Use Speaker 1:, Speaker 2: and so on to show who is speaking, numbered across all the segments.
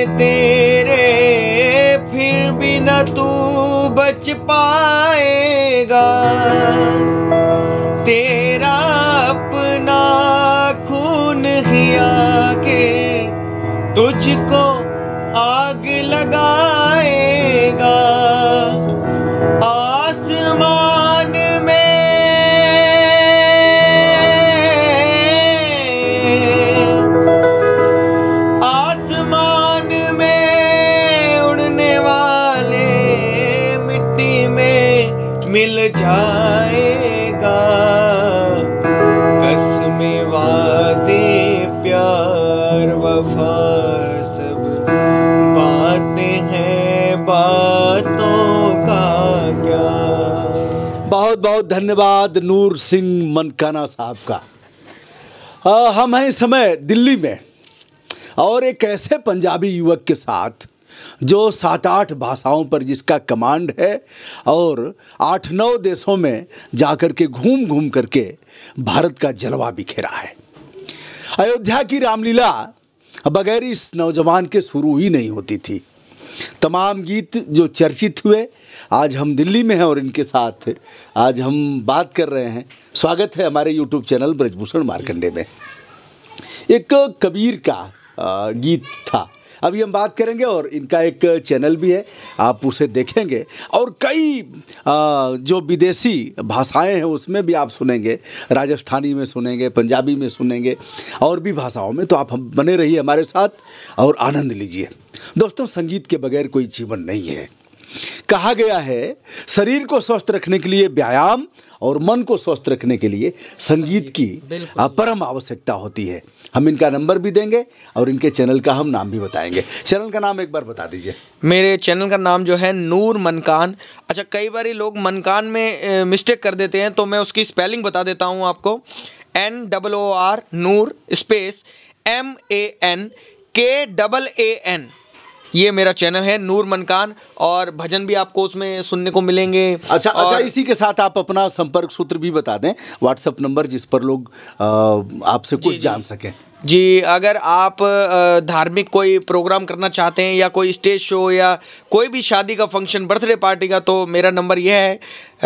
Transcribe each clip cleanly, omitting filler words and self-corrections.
Speaker 1: तेरे फिर भी न तू बच पाएगा। तेरा अपना खून ही आके तुझको आग लगाएगा। आसमान में उड़ने वाले मिट्टी में मिल जाएगा। कसमें वादे प्यार वफा सब बातें हैं, बातों का क्या।
Speaker 2: बहुत बहुत धन्यवाद नूर सिंह मनकाना साहब का। हम हैं इस समय दिल्ली में और एक ऐसे पंजाबी युवक के साथ जो 7-8 भाषाओं पर जिसका कमांड है और 8-9 देशों में जाकर के घूम घूम करके भारत का जलवा बिखेरा है। अयोध्या की रामलीला बगैर इस नौजवान के शुरू ही नहीं होती थी। तमाम गीत जो चर्चित हुए, आज हम दिल्ली में हैं और इनके साथ आज हम बात कर रहे हैं। स्वागत है हमारे यूट्यूब चैनल ब्रजभूषण मार्कंडे में। एक कबीर का गीत था, अभी हम बात करेंगे और इनका एक चैनल भी है, आप उसे देखेंगे और कई जो विदेशी भाषाएं हैं उसमें भी आप सुनेंगे, राजस्थानी में सुनेंगे, पंजाबी में सुनेंगे और भी भाषाओं में। तो आप बने रहिए हमारे साथ और आनंद लीजिए। दोस्तों, संगीत के बगैर कोई जीवन नहीं है। कहा गया है शरीर को स्वस्थ रखने के लिए व्यायाम और मन को स्वस्थ रखने के लिए संगीत की परम आवश्यकता होती है। हम इनका नंबर भी देंगे और इनके चैनल का हम नाम भी बताएंगे। चैनल का नाम एक बार बता दीजिए।
Speaker 1: मेरे चैनल का नाम जो है नूर मनकान। अच्छा, कई बार लोग मनकान में मिस्टेक कर देते हैं, तो मैं उसकी स्पेलिंग बता देता हूँ आपको। NOOR नूर स्पेस MANKAAN, ये मेरा चैनल है नूर मनकान, और भजन भी आपको उसमें सुनने को मिलेंगे।
Speaker 2: अच्छा, इसी के साथ आप अपना संपर्क सूत्र भी बता दें, व्हाट्सएप नंबर, जिस पर लोग आपसे कुछ जान सकें।
Speaker 1: जी, अगर आप धार्मिक कोई प्रोग्राम करना चाहते हैं या कोई स्टेज शो या कोई भी शादी का फंक्शन, बर्थडे पार्टी का, तो मेरा नंबर यह है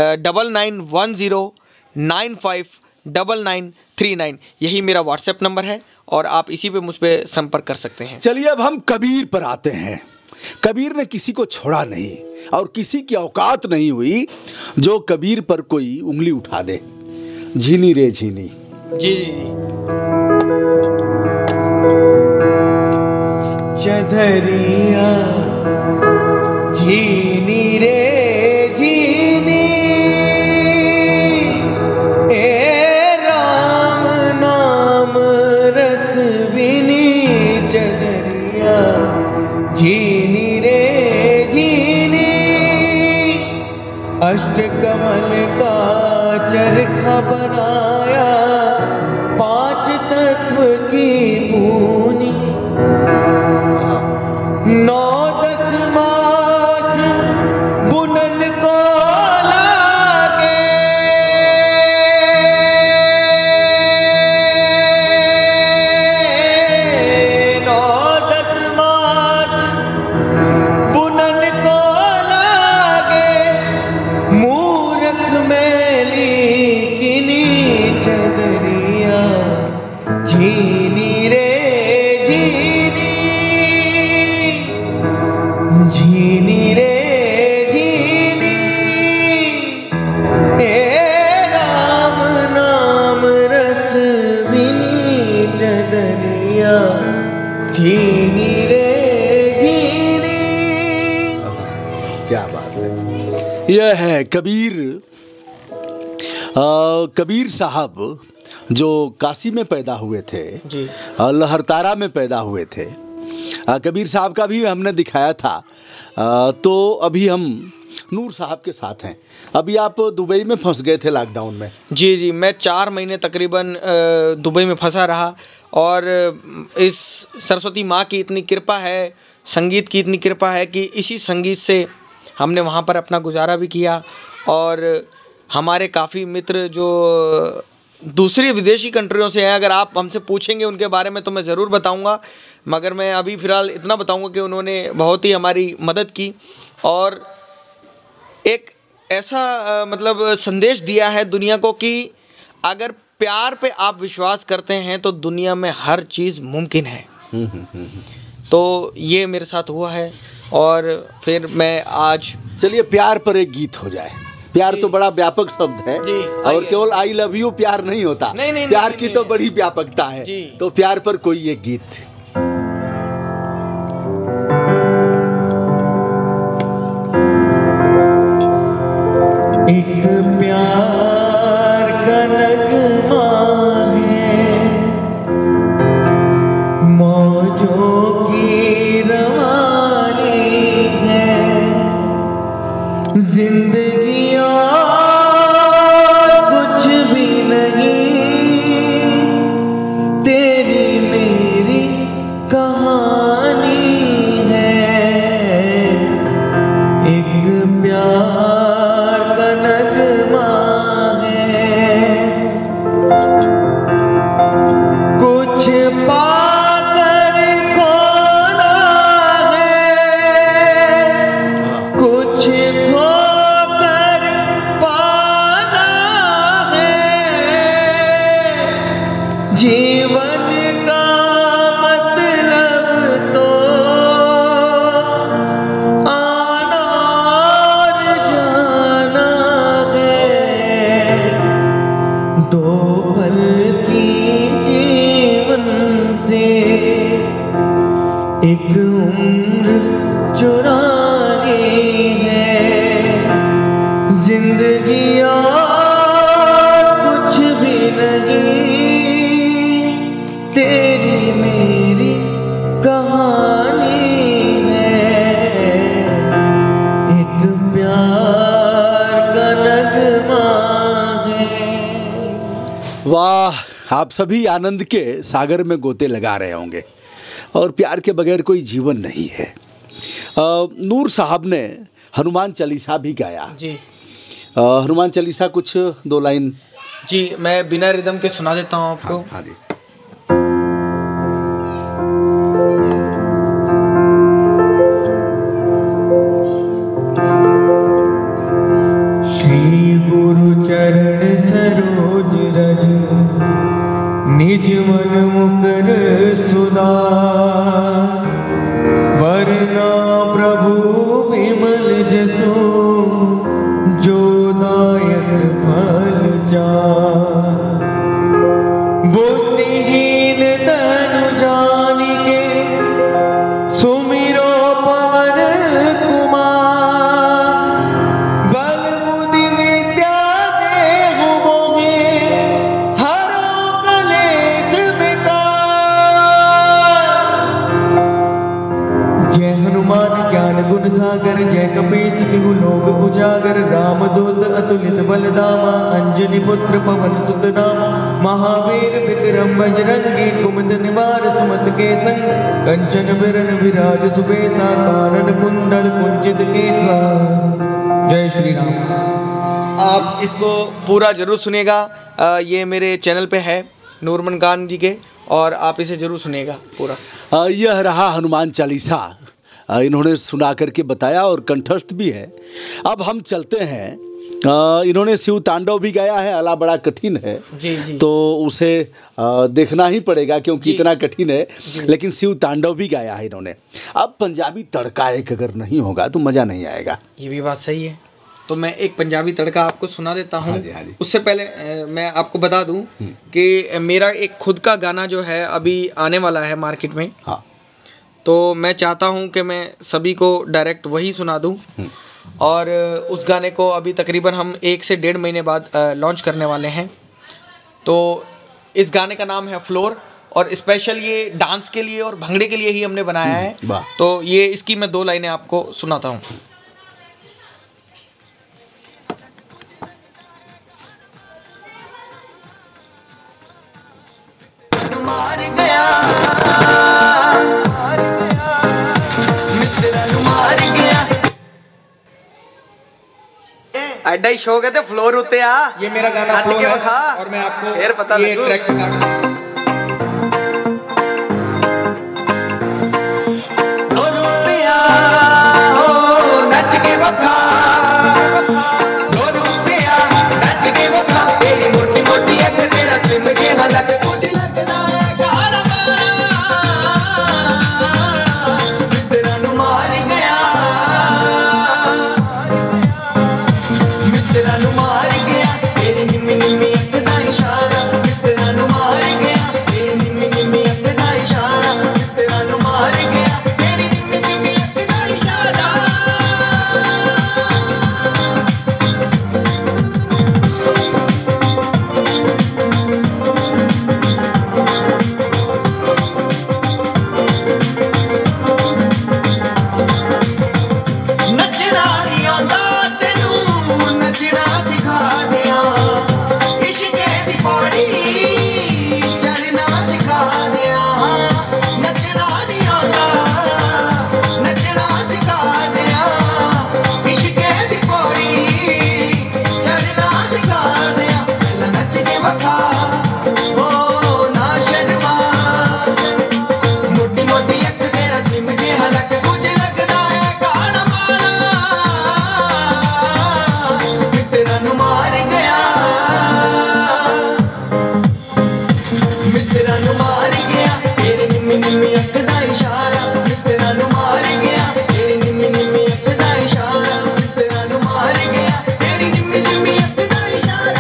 Speaker 1: 9910959939। यही मेरा व्हाट्सएप नंबर है और आप इसी पे मुझ पर संपर्क कर सकते हैं।
Speaker 2: चलिए अब हम कबीर पर आते हैं। कबीर ने किसी को छोड़ा नहीं और किसी की औकात नहीं हुई जो कबीर पर कोई उंगली उठा दे। झीनी रे झीनी।
Speaker 1: जी जी जी। चधरिया झीनी रे झीनी, ए राम नाम रस बिनी। चधरिया झीनी रे झीनी, अष्टकमल का चरखा बनाया, 5 तत्व की पूनी। 9-10 मास बुनन को लागे, 9-10 मास बुनन को लागे। मूरख मैली किनी चदरिया झीनी रे झीनी, झीनी रे झीनी, ए राम नाम रस बिनी। चदरिया झीनी रे झीनी।
Speaker 2: क्या बात है। यह है कबीर। कबीर साहब जो काशी में पैदा हुए थे
Speaker 1: जी,
Speaker 2: लहरतारा में पैदा हुए थे। कबीर साहब का भी हमने दिखाया था। तो अभी हम नूर साहब के साथ हैं। अभी आप दुबई में फंस गए थे लॉकडाउन में।
Speaker 1: जी जी, मैं 4 महीने तकरीबन दुबई में फंसा रहा, और इस सरस्वती माँ की इतनी कृपा है, संगीत की इतनी कृपा है कि इसी संगीत से हमने वहाँ पर अपना गुजारा भी किया। और हमारे काफ़ी मित्र जो दूसरी विदेशी कंट्रियों से हैं। अगर आप हमसे पूछेंगे उनके बारे में तो मैं ज़रूर बताऊंगा, मगर मैं अभी फ़िलहाल इतना बताऊंगा कि उन्होंने बहुत ही हमारी मदद की और एक ऐसा मतलब संदेश दिया है दुनिया को कि अगर प्यार पे आप विश्वास करते हैं तो दुनिया में हर चीज़ मुमकिन है। तो ये मेरे साथ हुआ है और फिर मैं आज
Speaker 2: चलिए प्यार पर एक गीत हो जाए। प्यार तो बड़ा व्यापक शब्द है
Speaker 1: जी,
Speaker 2: और केवल आई लव यू प्यार नहीं होता।
Speaker 1: नहीं,
Speaker 2: प्यार
Speaker 1: नहीं,
Speaker 2: की
Speaker 1: नहीं,
Speaker 2: तो बड़ी व्यापकता है
Speaker 1: जी।
Speaker 2: तो प्यार पर कोई एक गीत।
Speaker 1: एक प्यार का नगमा है, मौजों की रवानी है, जिंदगी और कुछ भी नहीं, तेरी मेरी कहानी है। एक प्यार का नगमा है, कुछ पाकर खोना है, कुछ खोकर पाना है, जीवन का मतलब तो आना और जाना है, दो पल की जीवन से एक उम्र चुरानी है, जिंदगी और कुछ भी नहीं, तेरी मेरी कहानी है। एक प्यार का नगमा है।
Speaker 2: वाह, आप सभी आनंद के सागर में गोते लगा रहे होंगे और प्यार के बगैर कोई जीवन नहीं है। नूर साहब ने हनुमान चालीसा भी गाया
Speaker 1: जी
Speaker 2: हनुमान चालीसा कुछ दो लाइन।
Speaker 1: जी, मैं बिना रिदम के सुना देता हूँ आपको।
Speaker 2: हाँ जी।
Speaker 1: श्री गुरु चरण सरोज रज, निज मन मुकर सुधार, वरना प्रभु विमल जसो, जो दायक फल चार। बुद्धिहीन तनु जानिके, सुमिरो पवन कुमार, बल बुद्धि विद्या देहु मोहे, हरो कलेश विकार। जय हनुमान ज्ञान गुण सागर, जय कपीस तिहु लोक उजागर, राम दूत अतुलित बल धामा, अंजनी पुत्र पवन सुत नामा, महावीर विक्रम बजरंगी, कुमति निवार सुमति के संग, कंचन बरन विराज सुबेसा, कानन कुंडल कुंचित केसा। जय श्री राम। आप इसको पूरा जरूर सुनिएगा, ये मेरे चैनल पे है नूरमन खान जी के, और आप इसे जरूर सुनिएगा पूरा।
Speaker 2: यह रहा हनुमान चालीसा, इन्होंने सुना करके बताया और कंठस्थ भी है। अब हम चलते हैं, इन्होंने शिव तांडव भी गाया है, अला बड़ा कठिन है
Speaker 1: जी।
Speaker 2: तो उसे देखना ही पड़ेगा क्योंकि इतना कठिन है, लेकिन शिव तांडव भी गाया है इन्होंने। अब पंजाबी तड़का एक अगर नहीं होगा तो मज़ा नहीं आएगा।
Speaker 1: ये भी बात सही है, तो मैं एक पंजाबी तड़का आपको सुना देता हूँ।
Speaker 2: हाँ जी।
Speaker 1: उससे पहले मैं आपको बता दूँ कि मेरा एक खुद का गाना जो है अभी आने वाला है मार्केट में।
Speaker 2: हाँ,
Speaker 1: तो मैं चाहता हूँ कि मैं सभी को डायरेक्ट वही सुना दूँ, और उस गाने को अभी तकरीबन हम 1 से 1.5 महीने बाद लॉन्च करने वाले हैं। तो इस गाने का नाम है फ्लोर, और स्पेशल ये डांस के लिए और भंगड़े के लिए ही हमने बनाया है। तो ये इसकी मैं 2 लाइनें आपको सुनाता हूँ। मार गया मित्र मार गया।
Speaker 3: ਐਡਾ ਹੀ ਸ਼ੌਕ ਹੈ ਤੇ ਫਲੋਰ ਉੱਤੇ ਆ।
Speaker 1: ये मेरा गाना
Speaker 3: नच
Speaker 1: फ्लोर
Speaker 3: के
Speaker 1: है
Speaker 3: बखा,
Speaker 1: और मैं आपको
Speaker 3: फिर पता
Speaker 1: ये
Speaker 3: लगू।
Speaker 1: ट्रैक पे गा के सुनाऊंगा।
Speaker 3: ਫਲੋਰ ਉੱਤੇ ਆ ਨੱਚ ਕੇ ਵਖਾ, ਫਲੋਰ ਉੱਤੇ ਆ ਨੱਚ ਕੇ ਵਖਾ, ਤੇਰੀ ਮੋਟੀ ਮੋਟੀ ਅੱਖ ਤੇਰਾ ਸਲਿਮ ਜਿਹਾ ਲੱਗ ਕੁਝ ਲੱਗਦਾ ਹੈ ਕਾਲਾ ਮਿੱਤਰਾਂ ਨੂੰ ਮਾਰ ਗਿਆ, ਮਿੱਤਰਾਂ ਨੂੰ ਮਾਰ ਗਿਆ, ਤੇਰੀ ਨਿੰਮੀ ਨਿੰਮੀ ਅੱਖ ਦਾ ਇਸ਼ਾਰਾ, ਮਿੱਤਰਾਂ ਨੂੰ ਮਾਰ ਗਿਆ, ਤੇਰੀ ਨਿੰਮੀ ਨਿੰਮੀ ਅੱਖ ਦਾ ਇਸ਼ਾਰਾ, ਮਿੱਤਰਾਂ ਨੂੰ ਮਾਰ ਗਿਆ, ਤੇਰੀ ਨਿੰਮੀ ਨਿੰਮੀ ਅੱਖ ਦਾ ਇਸ਼ਾਰਾ। ਨੱਚਣਾ ਨਹੀਂ ਆਉਂਦਾ ਤੈਨੂੰ ਨੱਚਣਾ ਸਿਖਾ ਦਿਆਂ, ਇਸ਼ਕੇ ਦੀ ਪੌੜੀ ਚੜ੍ਹਨਾ ਸਿਖਾ ਦਿਆਂ, ਨੱਚਣਾ ਨਹੀਂ ਆਉਂਦਾ ਨੱਚਣਾ ਸਿਖਾ ਦਿਆਂ, ਇਸ਼ਕੇ ਦੀ ਪੌੜੀ ਚੜ੍ਹਨਾ ਸਿਖਾ ਦਿਆਂ, ਪਹਿਲਾਂ ਨੱਚ ਕੇ ਵਖਾ ਓ ਨਾ ਸ਼ਰਮਾ, ਮੋਟੀ ਮੋਟੀ ਅੱਖ ਤੇਰਾ ਸਲਿਮ ਜਿਹਾ ਲੱਗ ਕੁਝ ਲੱਗਦਾ ਹੈ ਕਾਲਾ ਮਾਲਾ, ਮਿੱਤਰਾਂ ਨੂੰ ਮਾਰ ਗਿਆ, ਮਿੱਤਰਾਂ ਨੂੰ ਮਾਰ ਗਿਆ, ਤੇਰੀ ਨਿੰਮੀ ਨਿੰਮੀ ਅੱਖ ਦਾ ਇਸ਼ਾਰਾ, ਮਿੱਤਰਾਂ ਨੂੰ ਮਾਰ ਗਿਆ, ਤੇਰੀ ਨਿੰਮੀ ਨਿੰਮੀ ਅੱਖ ਦਾ ਇਸ਼ਾਰਾ, ਮਿੱਤਰਾਂ ਨੂੰ ਮਾਰ ਗਿਆ, ਤੇਰੀ ਨਿੰਮੀ ਨਿੰਮੀ ਅੱਖ ਦਾ ਇਸ਼ਾਰਾ।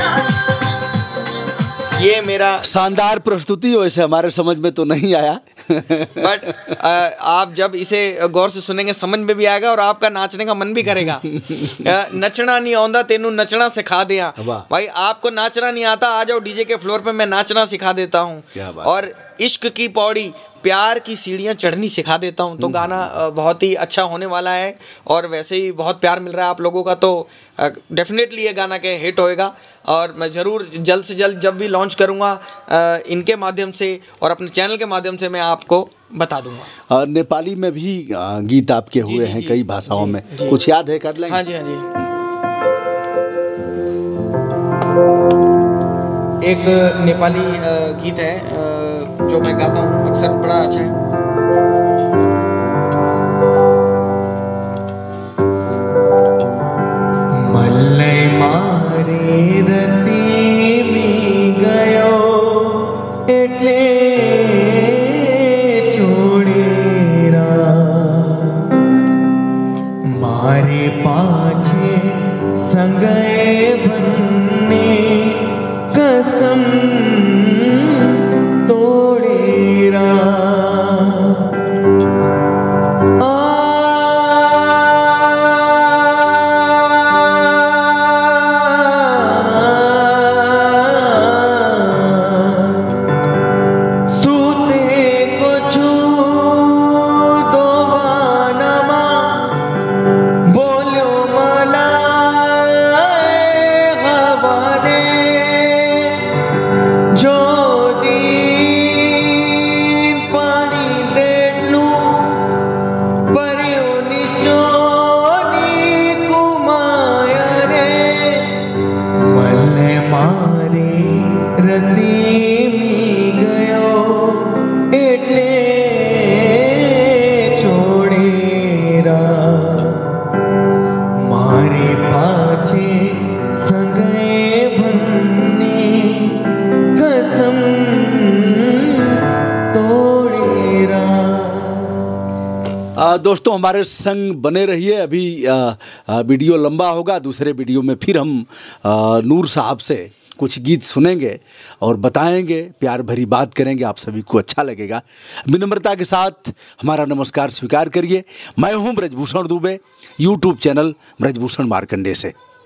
Speaker 1: ये मेरा
Speaker 2: शानदार प्रस्तुति, वैसे हमारे समझ में तो नहीं आया।
Speaker 1: बट आप जब इसे गौर से सुनेंगे समझ में भी आएगा और आपका नाचने का मन भी करेगा। नचना नहीं आंदा तेनू नचना सिखा दिया।
Speaker 2: वाह।
Speaker 1: भाई आपको नाचना नहीं आता, आ जाओ डीजे के फ्लोर पे, मैं नाचना सिखा देता
Speaker 2: क्या
Speaker 1: हूँ
Speaker 2: बात
Speaker 1: और इश्क की पौड़ी प्यार की सीढ़ियाँ चढ़नी सिखा देता हूँ। तो गाना बहुत ही अच्छा होने वाला है और वैसे ही बहुत प्यार मिल रहा है आप लोगों का, तो डेफिनेटली ये गाना के हिट होएगा और मैं ज़रूर जल्द से जल्द जब भी लॉन्च करूँगा इनके माध्यम से और अपने चैनल के माध्यम से मैं आपको बता दूंगा।
Speaker 2: और नेपाली में भी गीत आपके हुए
Speaker 1: जी,
Speaker 2: हैं
Speaker 1: जी,
Speaker 2: कई भाषाओं
Speaker 1: जी,
Speaker 2: में,
Speaker 1: जी।
Speaker 2: कुछ याद है कर लेंगे?
Speaker 1: हाँ जी, हाँ जी। एक नेपाली गीत है जो मैं गाता हूँ अक्सर, बड़ा अच्छा है।
Speaker 3: मल्लै मारे रतीमी गयो એટલે છોડેરા, મારે પાછે સંગએ બન્ને कसम તોડેરા।
Speaker 2: दोस्तों हमारे संग बने रहिए। अभी वीडियो लंबा होगा, दूसरे वीडियो में फिर हम नूर साहब से कुछ गीत सुनेंगे और बताएंगे, प्यार भरी बात करेंगे, आप सभी को अच्छा लगेगा। विनम्रता के साथ हमारा नमस्कार स्वीकार करिए। मैं हूं ब्रजभूषण दुबे, यूट्यूब चैनल ब्रजभूषण मार्कंडे से।